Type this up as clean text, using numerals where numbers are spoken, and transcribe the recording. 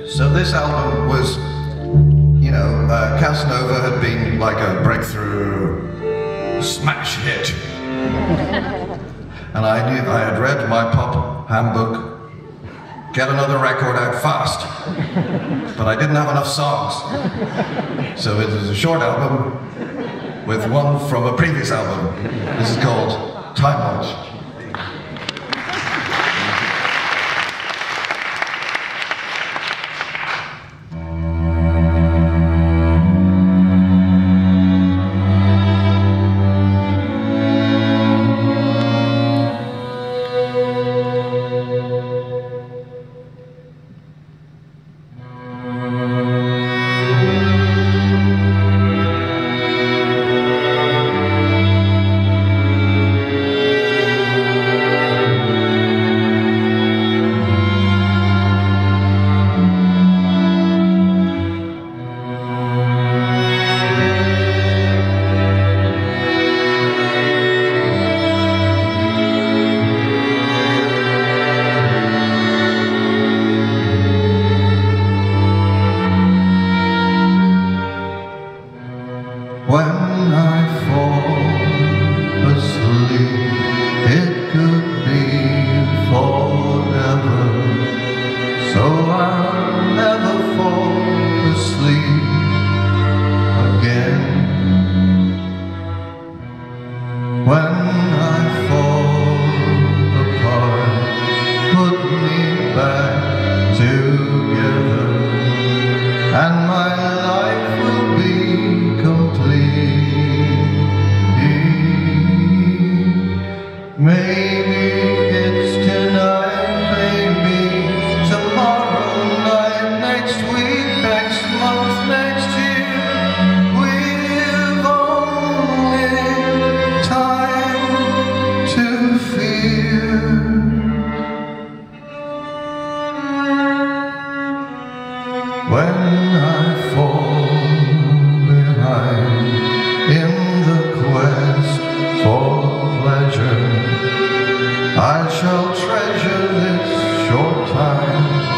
So this album was, you know, Casanova had been like a breakthrough smash hit. And I knew, I had read my pop handbook, get another record out fast. But I didn't have enough songs. So it was a short album with one from a previous album. This is called Time Watch. When I fall asleep, it could be forever, so I'll never fall asleep again. When I fall apart, put me back together, and my life will be complete. Maybe it's tonight, maybe tomorrow night, next week, next month, next year. We've only time to fear. When I fall behind in the quest for pleasure, I shall treasure this short time